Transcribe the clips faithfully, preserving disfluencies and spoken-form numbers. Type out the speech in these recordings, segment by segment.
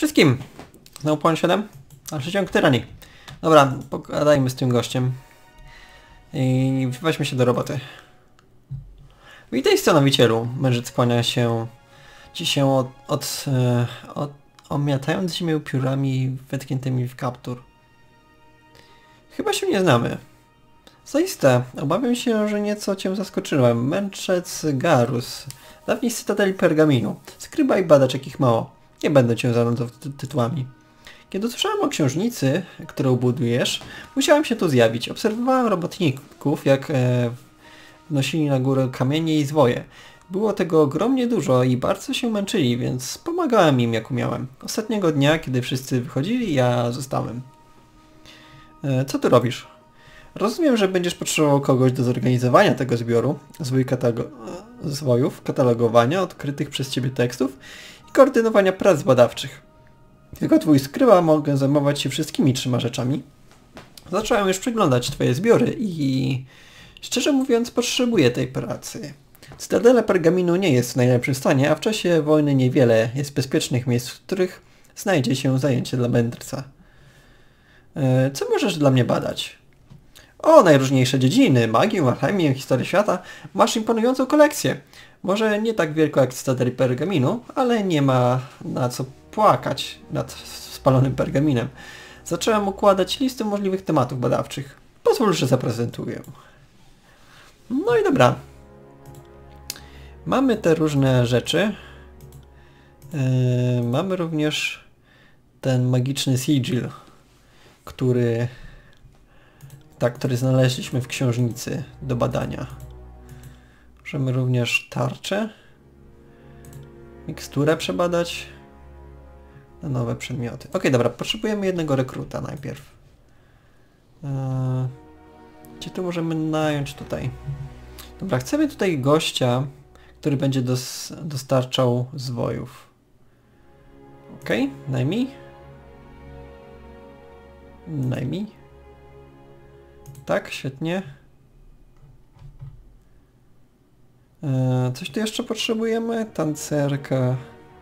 wszystkim! Znowu Plan siedem? Dalszy ciąg tyranii. Dobra, pogadajmy z tym gościem. I weźmy się do roboty. Witaj, stanowicielu. Mędrzec kłania się ci się od, od, od, omiatając ziemię piórami wetkniętymi w kaptur. Chyba się nie znamy. Zaiste, obawiam się, że nieco cię zaskoczyłem. Mędrzec Garus, dawniej z Cytadeli Pergaminu. Skryba i badacz jakich mało. Nie będę cię zanudzał ty tytułami. Kiedy usłyszałem o księżnicy, którą budujesz, musiałem się tu zjawić. Obserwowałem robotników, jak e, wnosili na górę kamienie i zwoje. Było tego ogromnie dużo i bardzo się męczyli, więc pomagałem im jak umiałem. Ostatniego dnia, kiedy wszyscy wychodzili, ja zostałem. E, co ty robisz? Rozumiem, że będziesz potrzebował kogoś do zorganizowania tego zbioru, zwój katalo zwojów, katalogowania odkrytych przez ciebie tekstów i koordynowania prac badawczych. Tylko twój skryba mogę zajmować się wszystkimi trzema rzeczami. Zacząłem już przeglądać twoje zbiory i szczerze mówiąc potrzebuję tej pracy. Cytadela Pergaminu nie jest w najlepszym stanie, a w czasie wojny niewiele jest bezpiecznych miejsc, w których znajdzie się zajęcie dla mędrca. E, co możesz dla mnie badać? O, najróżniejsze dziedziny, magię, alchemię, historię świata. Masz imponującą kolekcję. Może nie tak wielką jak Cytadeli Pergaminu, ale nie ma na co płakać nad spalonym pergaminem. Zacząłem układać listę możliwych tematów badawczych. Pozwól, że zaprezentuję. No i dobra. Mamy te różne rzeczy. Yy, mamy również ten magiczny sigil, który... Tak, który znaleźliśmy w książnicy do badania. Możemy również tarczę, miksturę przebadać na nowe przedmioty. Ok, dobra, potrzebujemy jednego rekruta najpierw. Eee, gdzie tu możemy nająć tutaj? Dobra, chcemy tutaj gościa, który będzie dos dostarczał zwojów. Ok, najmij. Najmij. Tak, świetnie. Eee, coś tu jeszcze potrzebujemy? Tancerka.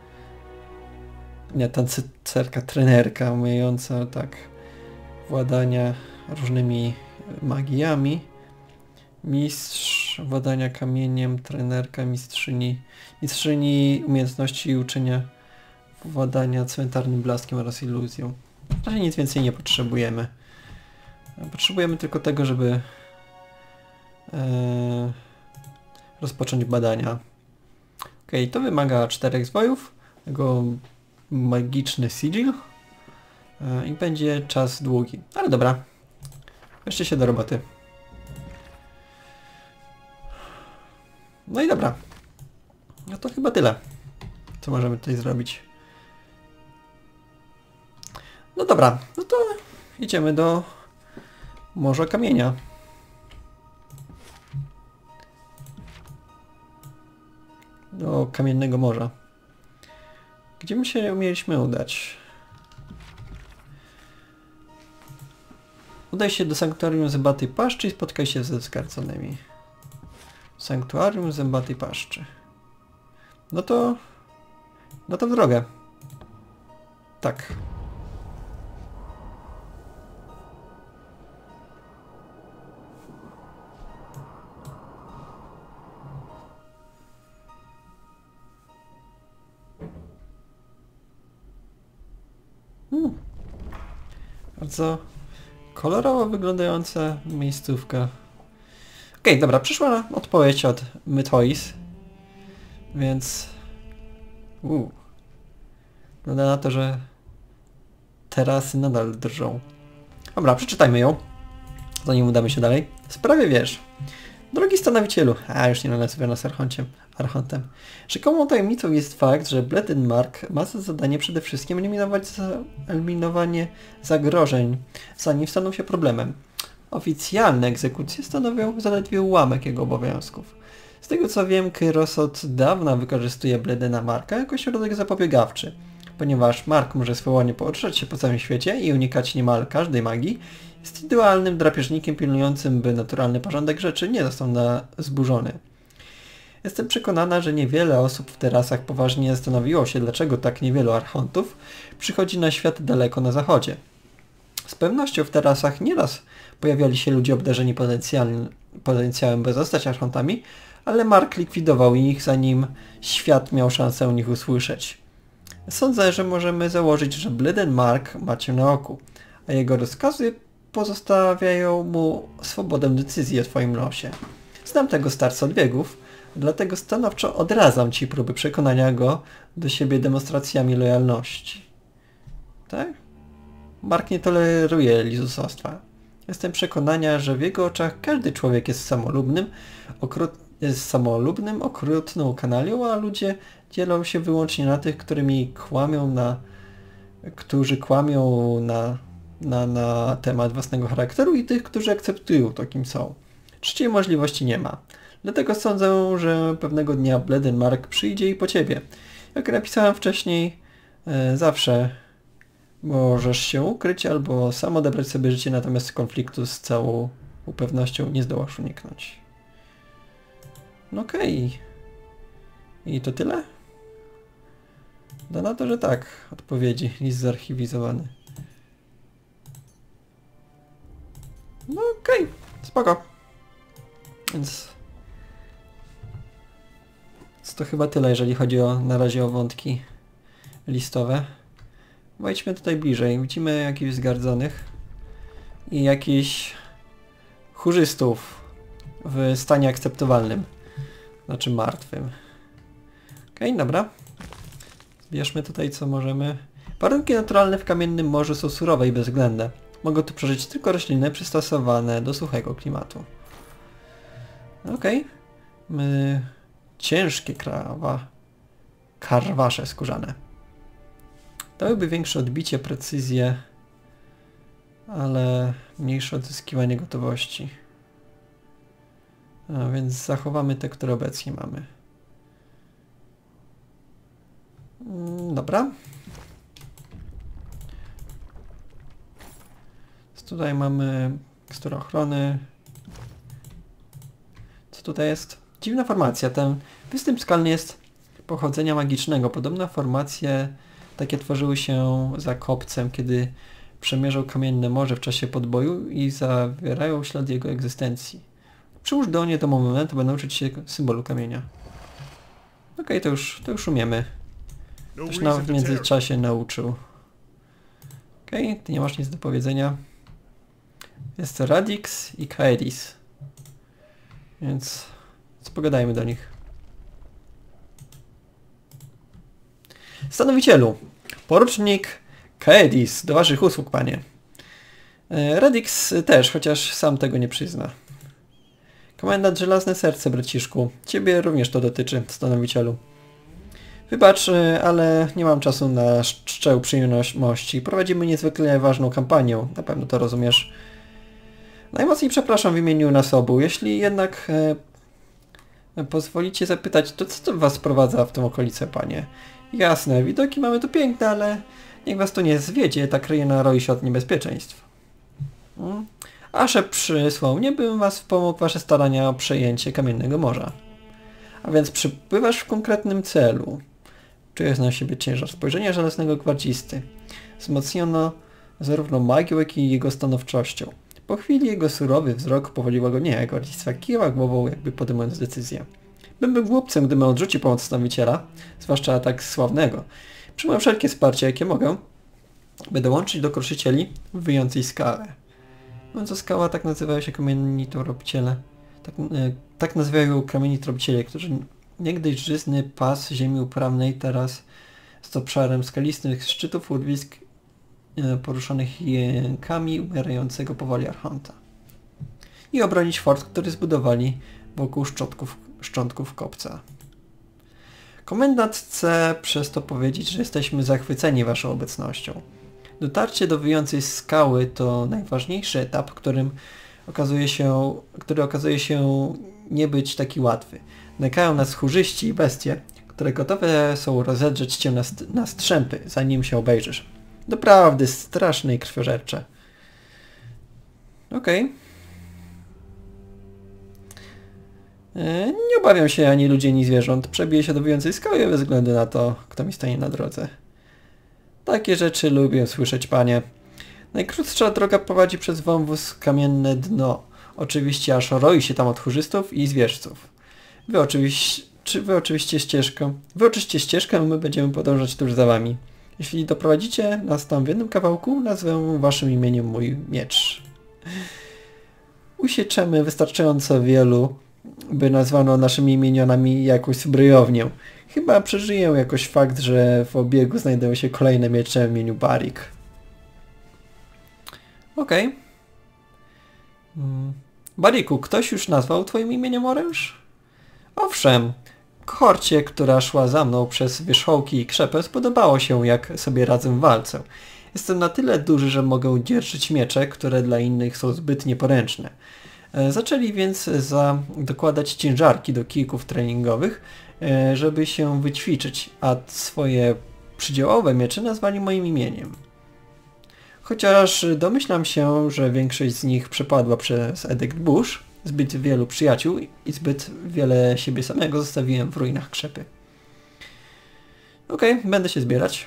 Nie, tancerka, trenerka umiejąca tak władania różnymi magiami. Mistrz władania kamieniem, trenerka, mistrzyni, mistrzyni umiejętności uczenia władania cmentarnym blaskiem oraz iluzją. W razie nic więcej nie potrzebujemy. Potrzebujemy tylko tego, żeby e, rozpocząć badania. Ok, to wymaga czterech zwojów, tego magiczny sigil e, i będzie czas długi. Ale dobra, weźcie się do roboty. No i dobra. No to chyba tyle, co możemy tutaj zrobić. No dobra, no to idziemy do Morza Kamienia. Do Kamiennego Morza. Gdzie my się mieliśmy udać? Udaj się do Sanktuarium Zębatej Paszczy i spotkaj się ze skarconymi. Sanktuarium Zębatej Paszczy. No to... No to w drogę. Tak. Hmm. Bardzo kolorowo wyglądająca miejscówka. Okej, okay, dobra, przyszła odpowiedź od Mythois, więc uu. Wygląda na to, że terasy nadal drżą. Dobra, przeczytajmy ją, zanim udamy się dalej. Sprawie wiesz. Drogi stanowicielu, a już nie nazywa nas archonciem, archontem. Rzekomą tajemnicą jest fakt, że Bledenmark ma za zadanie przede wszystkim eliminować za, eliminowanie zagrożeń, zanim staną się problemem. Oficjalne egzekucje stanowią zaledwie ułamek jego obowiązków. Z tego co wiem, Kyros od dawna wykorzystuje Bledena Marka jako środek zapobiegawczy. Ponieważ Mark może swobodnie poruszać się po całym świecie i unikać niemal każdej magii, jest idealnym drapieżnikiem pilnującym, by naturalny porządek rzeczy nie został na zburzony. Jestem przekonana, że niewiele osób w Terasach poważnie zastanowiło się, dlaczego tak niewielu archontów przychodzi na świat daleko na zachodzie. Z pewnością w Terasach nieraz pojawiali się ludzie obdarzeni potencjałem, by zostać archontami, ale Mark likwidował ich, zanim świat miał szansę o nich usłyszeć. Sądzę, że możemy założyć, że Bledden Mark ma cię na oku, a jego rozkazy pozostawiają mu swobodę decyzji o twoim losie. Znam tego starca od biegów, dlatego stanowczo odradzam ci próby przekonania go do siebie demonstracjami lojalności. Tak? Mark nie toleruje lizusostwa. Jestem przekonania, że w jego oczach każdy człowiek jest samolubnym, okrut, jest samolubnym, okrutną kanalią, a ludzie dzielą się wyłącznie na tych, którymi kłamią na, którzy kłamią na, na, na temat własnego charakteru i tych, którzy akceptują to, kim są. Trzeciej możliwości nie ma. Dlatego sądzę, że pewnego dnia Bledden Mark przyjdzie i po ciebie. Jak napisałem wcześniej, e, zawsze możesz się ukryć albo sam odebrać sobie życie, natomiast konfliktu z całą pewnością nie zdołasz uniknąć. No okej. Okay. I to tyle? Da na to, że tak. Odpowiedzi. List zarchiwizowany. No okej. Okay. Spoko. Więc... to chyba tyle, jeżeli chodzi o na razie o wątki listowe. Wejdźmy tutaj bliżej. Widzimy jakichś zgardzonych i jakichś chórzystów w stanie akceptowalnym. Znaczy martwym. Okej, okay, dobra. Zbierzmy tutaj co możemy. Warunki naturalne w Kamiennym Morzu są surowe i bezwzględne. Mogą tu przeżyć tylko rośliny przystosowane do suchego klimatu. Okej. Okay. My... Ciężkie krawa... karwasze skórzane. Dałyby większe odbicie, precyzję, ale mniejsze odzyskiwanie gotowości. A więc zachowamy te, które obecnie mamy. Dobra. Tutaj mamy teksturę ochrony. Co tutaj jest? Dziwna formacja. Ten występ skalny jest pochodzenia magicznego. Podobne formacje takie tworzyły się za kopcem, kiedy przemierzał Kamienne Morze w czasie podboju i zawierają ślad jego egzystencji. Przyłóż do niej do momentu, by nauczyć się symbolu kamienia. Okej, okay, to już to już umiemy. Ktoś nam w międzyczasie nauczył. Okej, okay, ty nie masz nic do powiedzenia. Jest Radix i Kaedis. Więc pogadajmy do nich. Stanowicielu, porucznik Kaedis, do waszych usług, panie. Radix też, chociaż sam tego nie przyzna. Komendant Żelazne Serce, braciszku. Ciebie również to dotyczy, stanowicielu. Wybacz, ale nie mam czasu na szczeł przyjemności. Prowadzimy niezwykle ważną kampanię, na pewno to rozumiesz. Najmocniej przepraszam w imieniu nas obu. Jeśli jednak e, pozwolicie zapytać, to co to was sprowadza w tę okolicę, panie? Jasne, widoki mamy tu piękne, ale niech was to nie zwiedzie, ta kraina roi się od niebezpieczeństw. Hmm? Asze przysłał mnie, bym was wspomógł w wasze starania o przejęcie Kamiennego Morza. A więc przybywasz w konkretnym celu. Czujesz na siebie ciężar spojrzenia żelaznego gwardzisty. Wzmocniono zarówno magią, jak i jego stanowczością. Po chwili jego surowy wzrok powoli łagodnieje, gwardzistwa kiwa głową, jakby podejmując decyzję. Bym był głupcem, gdybym odrzucił pomoc stanowiciela, zwłaszcza tak sławnego. Przyjmuję wszelkie wsparcie, jakie mogę, by dołączyć do kruszycieli wyjącej skałę. No co skała, tak nazywają się kamienni tropiciele. Tak, e, tak nazywają kamienni tropiciele, którzy niegdyś żyzny pas ziemi uprawnej, teraz z obszarem skalistych szczytów urwisk e, poruszonych jękami umierającego powoli Archonta. I obronić fort, który zbudowali wokół szczątków, szczątków kopca. Komendant chce przez to powiedzieć, że jesteśmy zachwyceni waszą obecnością. Dotarcie do wyjącej skały to najważniejszy etap, którym okazuje się, który okazuje się nie być taki łatwy. Nękają nas chórzyści i bestie, które gotowe są rozedrzeć cię na, st na strzępy, zanim się obejrzysz. Doprawdy straszne i krwiożercze. Okej. E, nie obawiam się ani ludzi, ani zwierząt. Przebiję się do wyjącej skały bez względu na to, kto mi stanie na drodze. Takie rzeczy lubię słyszeć, panie. Najkrótsza droga prowadzi przez wąwóz kamienne dno. Oczywiście aż roi się tam od tchórzystów i zwierzców. Wy oczywiście, czy wy oczywiście ścieżkę. Wy oczywiście ścieżkę, my będziemy podążać tuż za wami. Jeśli doprowadzicie nas tam w jednym kawałku, nazwę waszym imieniem mój miecz. Usieczemy wystarczająco wielu, by nazwano naszymi imionami jakąś zbrojownię. Chyba przeżyję jakoś fakt, że w obiegu znajdują się kolejne miecze w imieniu Barik. Okej. Okay. Hmm. Bariku, ktoś już nazwał twoim imieniem oręż? Owszem. Kohorcie, która szła za mną przez wierzchołki i krzepę, spodobało się, jak sobie radzę w walce. Jestem na tyle duży, że mogę dzierżyć miecze, które dla innych są zbyt nieporęczne. Zaczęli więc za dokładać ciężarki do kijków treningowych, żeby się wyćwiczyć, a swoje przydziałowe miecze nazwali moim imieniem. Chociaż domyślam się, że większość z nich przepadła przez edykt Bush, zbyt wielu przyjaciół i zbyt wiele siebie samego zostawiłem w ruinach krzepy. Okej, okay, będę się zbierać.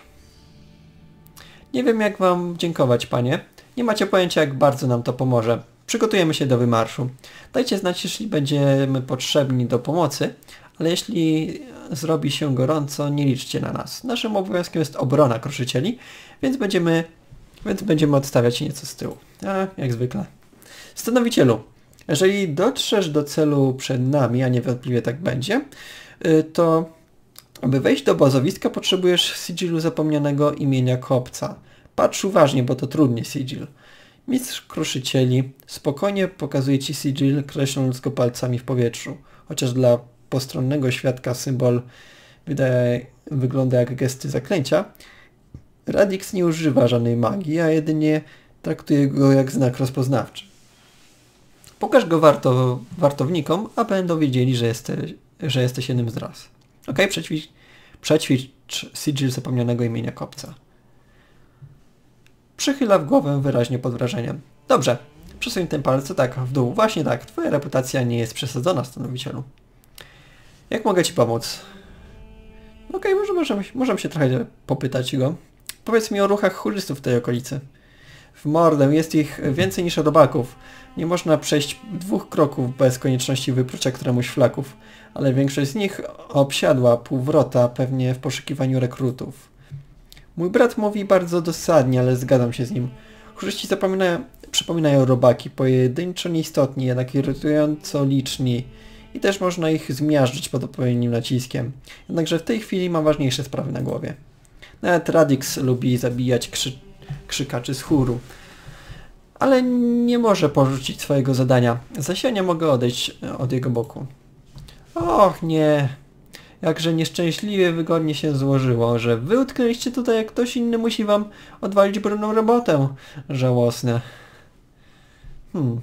Nie wiem, jak wam dziękować, panie. Nie macie pojęcia, jak bardzo nam to pomoże. Przygotujemy się do wymarszu. Dajcie znać, jeśli będziemy potrzebni do pomocy, ale jeśli zrobi się gorąco, nie liczcie na nas. Naszym obowiązkiem jest obrona kruszycieli, więc będziemy, więc będziemy odstawiać nieco z tyłu. A, jak zwykle. Stanowicielu, jeżeli dotrzesz do celu przed nami, a niewątpliwie tak będzie, to aby wejść do obozowiska, potrzebujesz sigillu zapomnianego imienia Kopca. Patrz uważnie, bo to trudny sigil. Mistrz kruszycieli spokojnie pokazuje ci sigil, kreśląc go palcami w powietrzu. Chociaż dla postronnego świadka symbol wydaje, wygląda jak gesty zaklęcia, Radix nie używa żadnej magii, a jedynie traktuje go jak znak rozpoznawczy. Pokaż go warto, wartownikom, a będą wiedzieli, że jesteś, że jesteś jednym z ras. Ok, przećwicz, przećwicz sigil zapomnianego imienia Kopca. Przychyla w głowę wyraźnie pod wrażeniem. Dobrze, przesuń ten palec tak w dół. Właśnie tak, twoja reputacja nie jest przesadzona, stanowicielu. Jak mogę ci pomóc? Okej, okay, może możemy, możemy się trochę popytać go. Powiedz mi o ruchach chórzystów w tej okolicy. W mordę, jest ich więcej niż robaków. Nie można przejść dwóch kroków bez konieczności wyprucia któremuś flaków, ale większość z nich obsiadła półwrota, pewnie w poszukiwaniu rekrutów. Mój brat mówi bardzo dosadnie, ale zgadzam się z nim. Chórzyści zapominają, przypominają robaki, pojedynczo nieistotni, jednak irytująco liczni i też można ich zmiażdżyć pod odpowiednim naciskiem. Jednakże w tej chwili mam ważniejsze sprawy na głowie. Nawet Radix lubi zabijać krzy krzykaczy z chóru, ale nie może porzucić swojego zadania. Zaś ja nie mogę odejść od jego boku. Och nie... Jakże nieszczęśliwie wygodnie się złożyło, że wy utknęliście tutaj, jak ktoś inny musi wam odwalić brudną robotę. Żałosne. Hmm.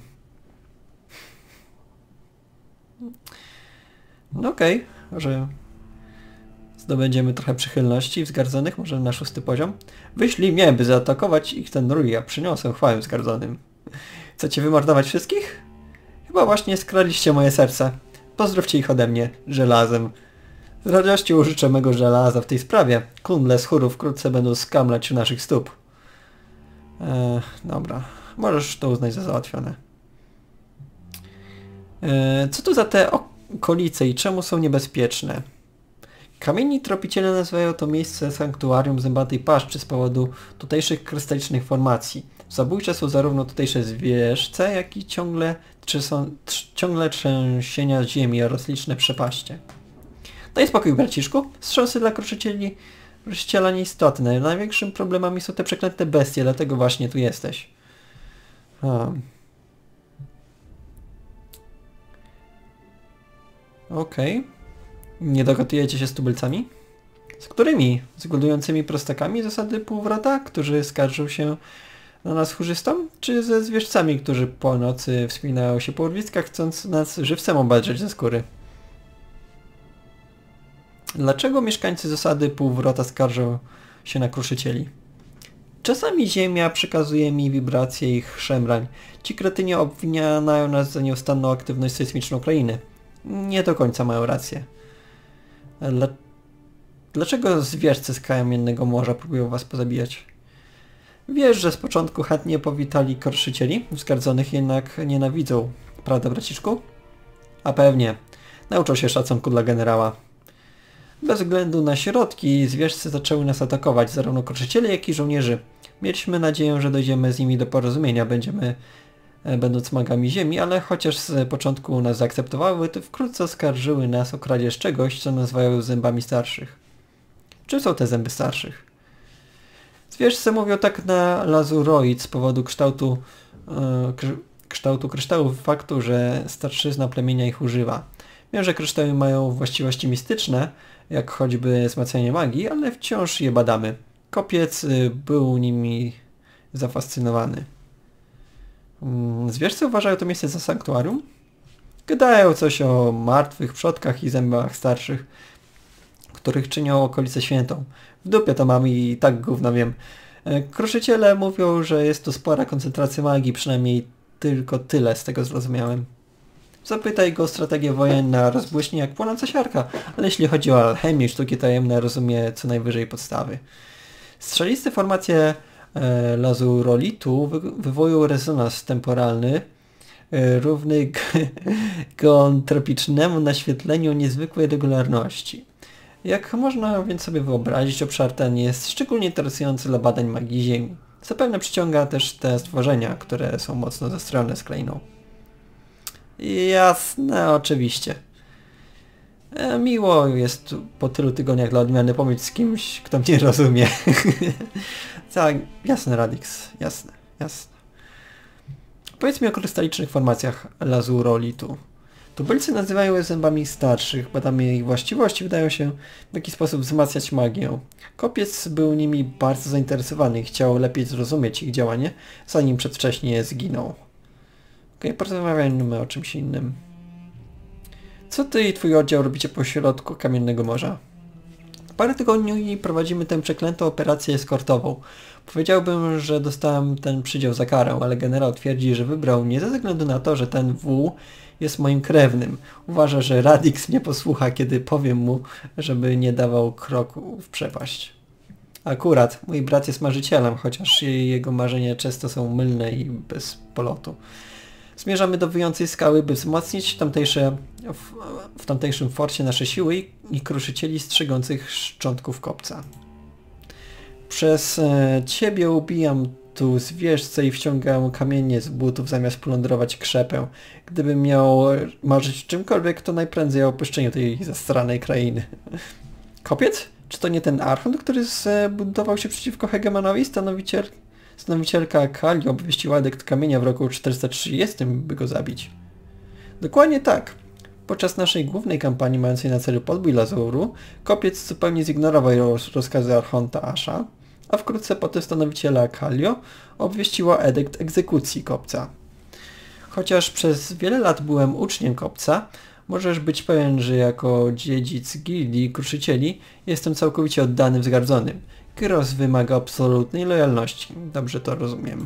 No okej, okay, że zdobędziemy trochę przychylności wzgardzonych, może na szósty poziom. Wyślij mnie, by zaatakować ich ten rój, ja przyniosę chwałę wzgardzonym. Chcecie wymordować wszystkich? Chyba właśnie skraliście moje serce. Pozdrówcie ich ode mnie, żelazem. Z radością życzę mego żelaza w tej sprawie. Kundle z chóru wkrótce będą skamlać u naszych stóp. Eee, dobra, możesz to uznać za załatwione. Eee, co to za te okolice i czemu są niebezpieczne? Kamienni tropiciele nazywają to miejsce sanktuarium zębatej paszczy z powodu tutejszych krystalicznych formacji. Zabójcze są zarówno tutejsze zwierzce, jak i ciągle, są, ciągle trzęsienia ziemi oraz liczne przepaście. Daj spokój, braciszku. Wstrząsy dla kruszycieli kruszyciela nieistotne. Największym problemami są te przeklęte bestie, dlatego właśnie tu jesteś. Hmm. Okej. Okay. Nie dogatujecie się z tubylcami? Z którymi? Z głodującymi prostakami zasady półwrota, którzy skarżą się na nas chórzystom? Czy ze zwierzcami, którzy po nocy wspinają się po urwiskach, chcąc nas żywcem obadrzeć ze skóry? Dlaczego mieszkańcy zasady półwrota skarżą się na kruszycieli? Czasami ziemia przekazuje mi wibracje ich szemrań. Ci kretyni obwiniają nas za nieustanną aktywność sejsmiczną krainy. nie do końca mają rację. Dla... Dlaczego zwierzcy z kamiennego morza próbują was pozabijać? Wiesz, że z początku chętnie powitali korszycieli, wzgardzonych jednak nienawidzą. Prawda, braciszku? A pewnie. Nauczą się szacunku dla generała. Bez względu na środki, zwierzcy zaczęły nas atakować, zarówno korszyciele, jak i żołnierzy. Mieliśmy nadzieję, że dojdziemy z nimi do porozumienia, będziemy e, będąc magami ziemi, ale chociaż z początku nas zaakceptowały, to wkrótce oskarżyły nas o kradzież czegoś, co nazywają zębami starszych. Czym są te zęby starszych? Zwierzcy mówią tak na Lazuroid z powodu kształtu, e, kształtu kryształów, faktu, że starszyzna plemienia ich używa. Wiem, że kryształy mają właściwości mistyczne, jak choćby wzmacnianie magii, ale wciąż je badamy. Kopiec był nimi zafascynowany. Zwierzcy uważają to miejsce za sanktuarium? Gadają coś o martwych przodkach i zębach starszych, których czynią okolicę świętą. W dupie to mam i tak gówno wiem. Kruszyciele mówią, że jest to spora koncentracja magii, przynajmniej tylko tyle z tego zrozumiałem. Zapytaj go o strategię wojenne, rozbłyśnie jak płonąca siarka, ale jeśli chodzi o alchemię i sztuki tajemne, rozumie co najwyżej podstawy. Strzeliste formacje e, lazurolitu wy, wywołują rezonans temporalny e, równy geontropicznemu naświetleniu niezwykłej regularności. Jak można więc sobie wyobrazić, obszar ten jest szczególnie interesujący dla badań magii Ziemi. Zapewne przyciąga też te stworzenia, które są mocno zastrojone z kleiną. Jasne, oczywiście. E, miło jest po tylu tygodniach dla odmiany pomóc z kimś, kto mnie rozumie. Tak, jasne, Radix, jasne, jasne. Powiedz mi o krystalicznych formacjach lazurolitu. Tubylcy nazywają je zębami starszych, badamy ich właściwości, wydają się w jakiś sposób wzmacniać magię. Kopiec był nimi bardzo zainteresowany i chciał lepiej zrozumieć ich działanie, zanim przedwcześnie zginął. Okej, okay, porozmawiajmy o czymś innym. Co ty i twój oddział robicie po środku Kamiennego Morza? Parę tygodni prowadzimy tę przeklętą operację eskortową. Powiedziałbym, że dostałem ten przydział za karę, ale generał twierdzi, że wybrał mnie ze względu na to, że ten W jest moim krewnym. Uważa, że Radix mnie posłucha, kiedy powiem mu, żeby nie dawał kroku w przepaść. Akurat, mój brat jest marzycielem, chociaż jego marzenia często są mylne i bez polotu. Zmierzamy do wyjącej skały, by wzmocnić tamtejsze, w, w tamtejszym forcie nasze siły i, i kruszycieli strzegących szczątków kopca. Przez e, ciebie ubijam tu zwierzce i wciągam kamienie z butów zamiast plądrować krzepę. Gdybym miał marzyć czymkolwiek, to najprędzej o opuszczeniu tej zastranej krainy. Kopiec? Czy to nie ten Archon, który zbudował się przeciwko hegemonowi? Stanowiciel, stanowicielka Kali obwieściła edykt kamienia w roku czterysta trzydziestym, by go zabić. Dokładnie tak. Podczas naszej głównej kampanii mającej na celu podbój Lazuru, Kopiec zupełnie zignorował rozkazy Archonta Asha, a wkrótce potem stanowiciela Kalio obwieściła edykt egzekucji Kopca. Chociaż przez wiele lat byłem uczniem Kopca, możesz być pewien, że jako dziedzic gildii kruszycieli jestem całkowicie oddany wzgardzonym. Kyros wymaga absolutnej lojalności. Dobrze to rozumiem.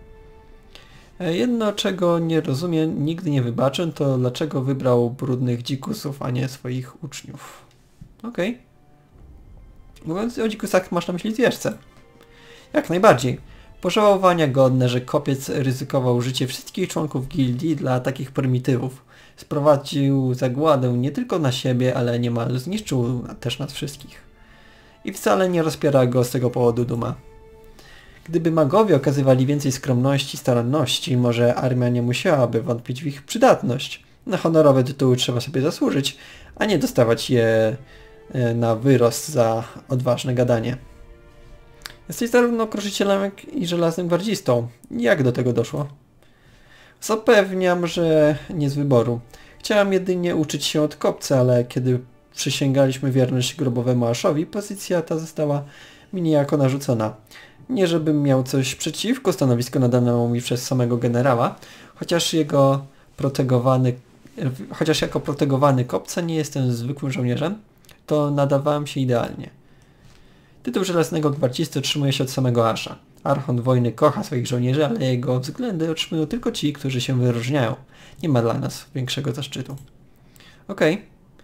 Jedno, czego nie rozumiem, nigdy nie wybaczę, to dlaczego wybrał brudnych dzikusów, a nie swoich uczniów. Okej. Okay. Mówiąc o dzikusach, masz na myśli zwierzce. Jak najbardziej. Pożałowania godne, że Kopiec ryzykował życie wszystkich członków gildii dla takich prymitywów. Sprowadził zagładę nie tylko na siebie, ale niemal zniszczył też nas wszystkich. I wcale nie rozpiera go z tego powodu duma. Gdyby magowie okazywali więcej skromności i staranności, może armia nie musiałaby wątpić w ich przydatność. Na honorowe tytuły trzeba sobie zasłużyć, a nie dostawać je na wyrost za odważne gadanie. Jesteś zarówno kruszycielem, jak i żelaznym gwardzistą. Jak do tego doszło? Zapewniam, że nie z wyboru. Chciałem jedynie uczyć się od Kopca, ale kiedy przysięgaliśmy wierność grobowemu Ashowi, pozycja ta została mi niejako narzucona. Nie żebym miał coś przeciwko stanowisku nadanemu mi przez samego generała, chociaż jego protegowany, chociaż jako protegowany Kopca nie jestem zwykłym żołnierzem, to nadawałem się idealnie. Tytuł żelaznego gwardzisty otrzymuje się od samego Asha. Archon wojny kocha swoich żołnierzy, ale jego względy otrzymują tylko ci, którzy się wyróżniają. Nie ma dla nas większego zaszczytu. Okej.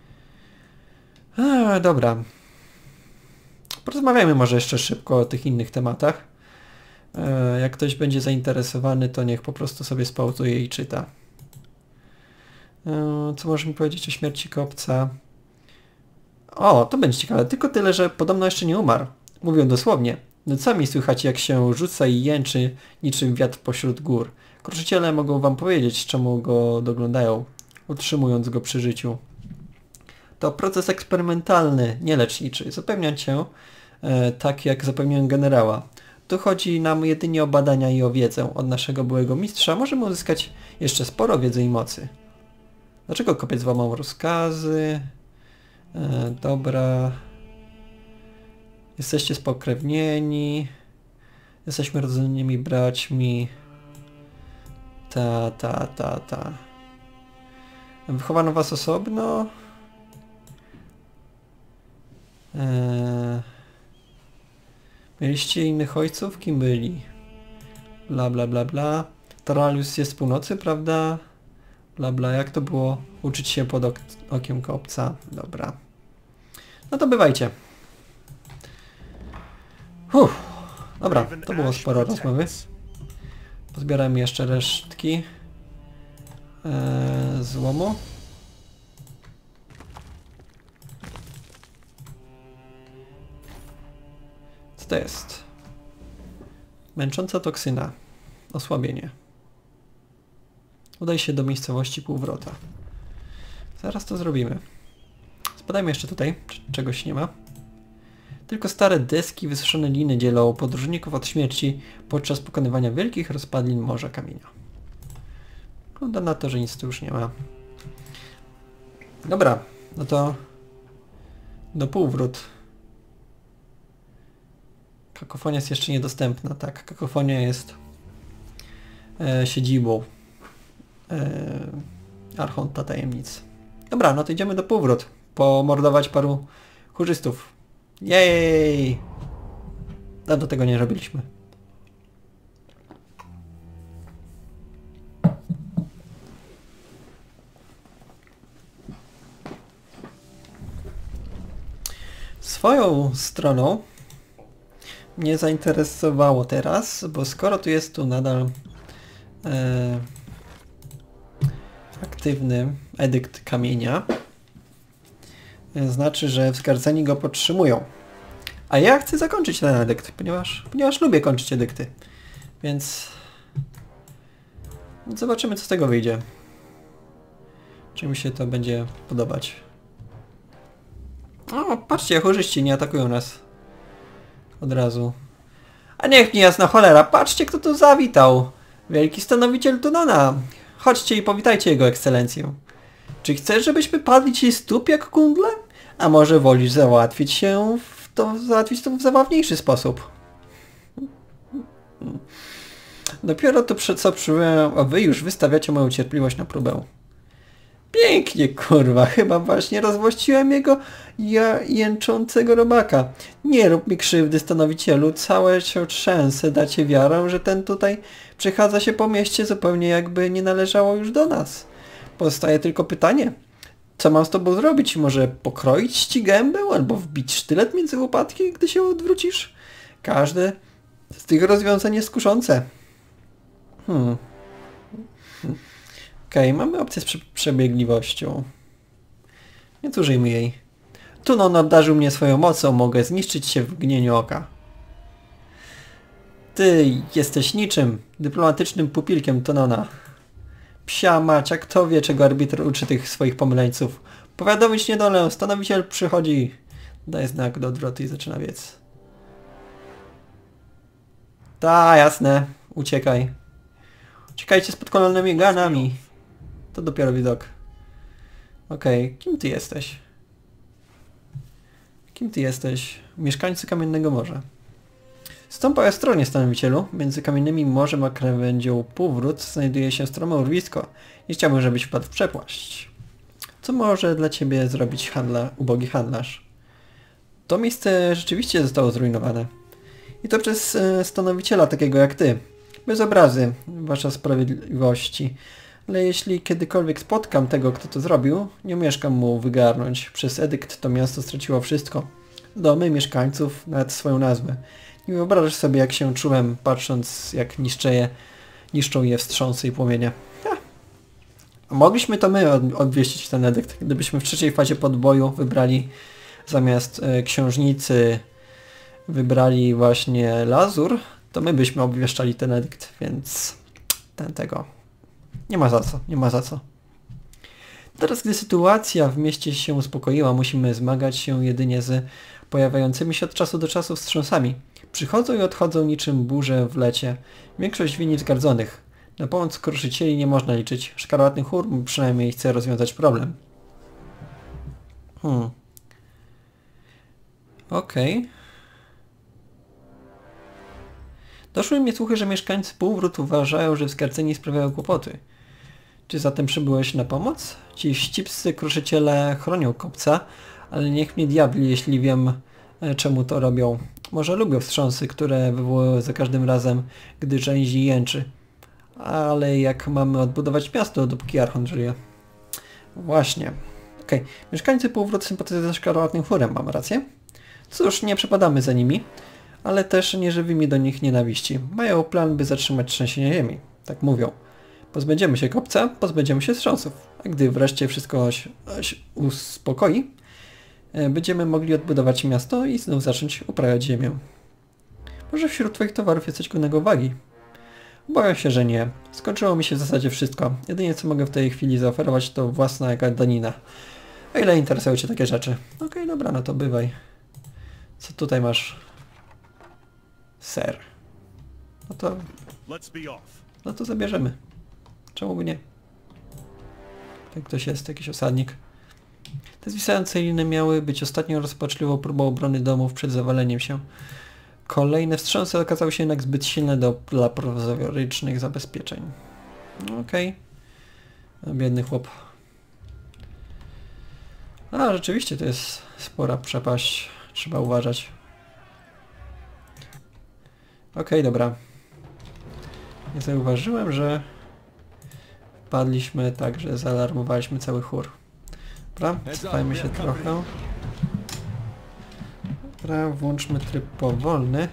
Okay. Dobra. Porozmawiajmy może jeszcze szybko o tych innych tematach. E, jak ktoś będzie zainteresowany, to niech po prostu sobie spauzuje i czyta. E, co możesz mi powiedzieć o śmierci Kopca? O, to będzie ciekawe. Tylko tyle, że podobno jeszcze nie umarł. Mówią dosłownie. Nocami słychać, jak się rzuca i jęczy niczym wiatr pośród gór. Kruszyciele mogą wam powiedzieć, czemu go doglądają, utrzymując go przy życiu. To proces eksperymentalny, nie leczniczy. Zapewniam cię, e, tak jak zapewniłem generała. Tu chodzi nam jedynie o badania i o wiedzę. Od naszego byłego mistrza możemy uzyskać jeszcze sporo wiedzy i mocy. Dlaczego kopiec złamał rozkazy? E, dobra. Jesteście spokrewnieni. Jesteśmy rodzonymi braćmi. Ta, ta, ta, ta. Wychowano was osobno. Eee, mieliście innych ojców? Kim byli? Bla, bla, bla, bla. Taralius jest z północy, prawda? Bla, bla. Jak to było? Uczyć się pod ok okiem Kopca. Dobra. No to bywajcie. Uff. Dobra, to było sporo rozmowy. Pozbieramy jeszcze resztki eee, złomu. Co to jest? Męcząca toksyna. Osłabienie. Udaj się do miejscowości Półwrota. Zaraz to zrobimy. Spadajmy jeszcze tutaj. Czegoś nie ma. Tylko stare deski, wysuszone liny dzielą podróżników od śmierci podczas pokonywania wielkich rozpadlin Morza Kamienia. Wygląda na to, że nic tu już nie ma. Dobra, no to do Półwrót. Kakofonia jest jeszcze niedostępna, tak. Kakofonia jest e, siedzibą e, Archonta Tajemnic. Dobra, no to idziemy do Półwrót. Pomordować paru chórzystów. Jej! Dawno tego nie robiliśmy. Swoją stroną mnie zainteresowało teraz, bo skoro tu jest tu nadal e, aktywny edykt kamienia, znaczy, że wzgardzeni go podtrzymują. A ja chcę zakończyć ten edykt, ponieważ, ponieważ lubię kończyć edykty. Więc zobaczymy, co z tego wyjdzie. Czy mi się to będzie podobać. O, patrzcie, chórzyści nie atakują nas. Od razu. A niech mi jasna cholera, patrzcie, kto tu zawitał. Wielki stanowiciel Tunana. Chodźcie i powitajcie jego ekscelencję. Czy chcesz, żebyśmy padli ci stóp jak kundle? A może wolisz załatwić się w to, załatwić to w zabawniejszy sposób? Dopiero to przed co przybyłem, a wy już wystawiacie moją cierpliwość na próbę. Pięknie, kurwa, chyba właśnie rozwłościłem jego ja, jęczącego robaka. Nie rób mi krzywdy, stanowicielu, całe się trzęsę, dacie wiarę, że ten tutaj przechadza się po mieście zupełnie jakby nie należało już do nas. Pozostaje tylko pytanie, co mam z tobą zrobić? Może pokroić ci gębę albo wbić sztylet między łopatki, gdy się odwrócisz? Każde z tych rozwiązań jest kuszące. Hmm. Okej, okay, mamy opcję z prze przebiegliwością. Więc użyjmy jej. Tunon obdarzył mnie swoją mocą, mogę zniszczyć się w mgnieniu oka. Ty jesteś niczym, dyplomatycznym pupilkiem Tunona. Psia Macia, kto wie, czego arbiter uczy tych swoich pomyleńców. Powiadomić niedolę, stanowiciel przychodzi. Daje znak do odwrotu i zaczyna biec. Ta, jasne. Uciekaj. Uciekajcie z podkolonymi ganami. To dopiero widok. Okej, okay. Kim ty jesteś? Kim ty jesteś? Mieszkańcy Kamiennego Morza. Stąpaj o stronie, stanowicielu. Między Kamiennym Morzem a krawędzią Półwrót znajduje się strome urwisko. Nie chciałbym, żebyś wpadł w przepaść. Co może dla ciebie zrobić handla, ubogi handlarz? To miejsce rzeczywiście zostało zrujnowane. I to przez e, stanowiciela takiego jak ty. Bez obrazy, wasza sprawiedliwości. Ale jeśli kiedykolwiek spotkam tego, kto to zrobił, nie mieszkam mu wygarnąć. Przez edykt to miasto straciło wszystko. Domy, mieszkańców, nawet swoją nazwę. Nie wyobrażasz sobie, jak się czułem, patrząc, jak niszczy je, niszczą je wstrząsy i płomienie. Ha. A mogliśmy to my od, obwieścić ten edykt. Gdybyśmy w trzeciej fazie podboju wybrali zamiast e, księżnicy, wybrali właśnie Lazur, to my byśmy obwieszczali ten edykt, więc ten tego. Nie ma za co, nie ma za co. Teraz, gdy sytuacja w mieście się uspokoiła, musimy zmagać się jedynie z pojawiającymi się od czasu do czasu wstrząsami. Przychodzą i odchodzą niczym burze w lecie. Większość wini zgardzonych. Na pomoc kruszycieli nie można liczyć. Szkarłatny chór przynajmniej chce rozwiązać problem. Hmm. Okej. Okay. Doszły mnie słuchy, że mieszkańcy Półwrót uważają, że wzgardzeni sprawiają kłopoty. Czy zatem przybyłeś na pomoc? Ci wścibscy kruszyciele chronią kopca, ale niech mnie diabli, jeśli wiem, czemu to robią. Może lubią wstrząsy, które wywołują za każdym razem, gdy rzęzi i jęczy. Ale jak mamy odbudować miasto, dopóki Archon żyje? Właśnie. Okej. Okay. Mieszkańcy Półwrót sympatyzują ze szkarłatnym chórem, mam rację? Cóż, nie przepadamy za nimi, ale też nie żywimy do nich nienawiści. Mają plan, by zatrzymać trzęsienie ziemi. Tak mówią. Pozbędziemy się kopca, pozbędziemy się wstrząsów. A gdy wreszcie wszystko się uspokoi, będziemy mogli odbudować miasto i znów zacząć uprawiać ziemię. Może wśród twoich towarów jest coś godnego wagi? Boję się, że nie. Skończyło mi się w zasadzie wszystko. Jedynie co mogę w tej chwili zaoferować to własna danina. A ile interesują cię takie rzeczy? Okej, okay, dobra, no to bywaj. Co tutaj masz? Ser. No to... No to zabierzemy. Czemu by nie? Tak ktoś jest, jakiś osadnik. Te zwisające liny miały być ostatnią rozpaczliwą próbą obrony domów przed zawaleniem się. Kolejne wstrząsy okazały się jednak zbyt silne do, dla prowizorycznych zabezpieczeń. Okej. Okay. Biedny chłop. A, rzeczywiście to jest spora przepaść. Trzeba uważać. Okej, okay, dobra. Nie zauważyłem, że wpadliśmy tak, że zaalarmowaliśmy cały chór. Dobra, cofajmy się trochę. Dobra, włączmy tryb powolny.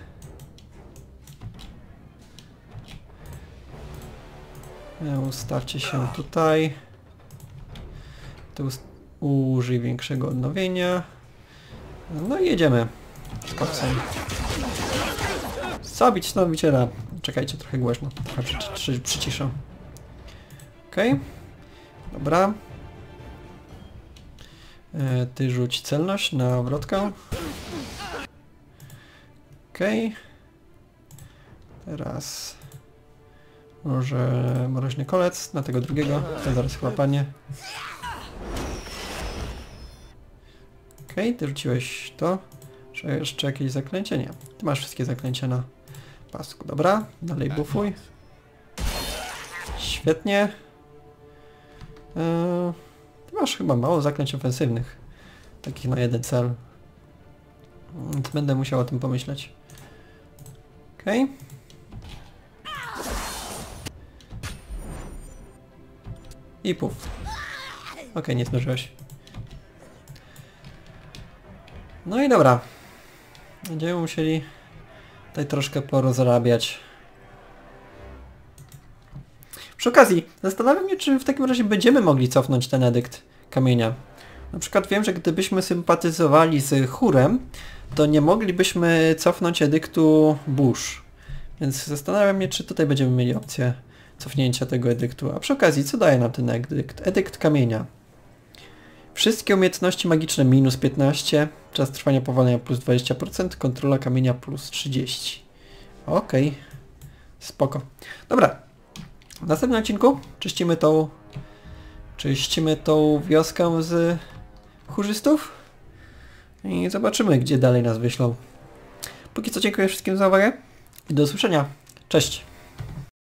Ustawcie się tutaj. Tu użyj większego odnowienia. No i jedziemy z kopcem. Zabić stanowiciela. Czekajcie, trochę głośno. Trochę przy, przy, przyciszę. Okej. Okay. Dobra. E, ty rzuć celność na wrotkę. Okej. Okay. Teraz może mroźny kolec na tego drugiego. Ten zaraz chyba padnie. Okej, okay, ty rzuciłeś to. Czy jeszcze jakieś zaklęcie? Nie. Ty masz wszystkie zaklęcia na pasku. Dobra, dalej bufuj. Świetnie. Eee, ty masz chyba mało zaklęć ofensywnych. Takich na jeden cel. Więc będę musiał o tym pomyśleć. Okej. Okay. I puf. Okej, okay, nie zdążyłeś. No i dobra. Będziemy musieli tutaj troszkę porozrabiać. Przy okazji, zastanawiam się, czy w takim razie będziemy mogli cofnąć ten edykt kamienia. Na przykład wiem, że gdybyśmy sympatyzowali z chórem, to nie moglibyśmy cofnąć edyktu burz. Więc zastanawiam się, czy tutaj będziemy mieli opcję cofnięcia tego edyktu. A przy okazji, co daje nam ten edykt? Edykt kamienia. Wszystkie umiejętności magiczne minus piętnaście, czas trwania powalenia plus dwadzieścia procent, kontrola kamienia plus trzydzieści. Okej. Okay. Spoko. Dobra. W następnym odcinku czyścimy tą czyścimy tą wioskę z chórzystów i zobaczymy, gdzie dalej nas wyślą. Póki co dziękuję wszystkim za uwagę i do usłyszenia. Cześć!